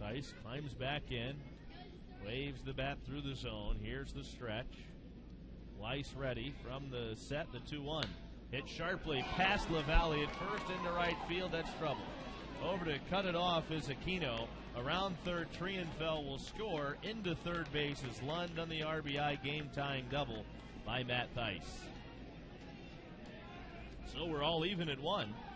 Thaiss climbs back in, waves the bat through the zone. Here's the stretch. Weiss ready from the set, the 2-1. Hit sharply past LaValle at first into right field. That's trouble. Over to cut it off is Aquino. Around third, Trienfeld will score. Into third base is Lund on the RBI game-tying double by Matt Thaiss. So we're all even at 1.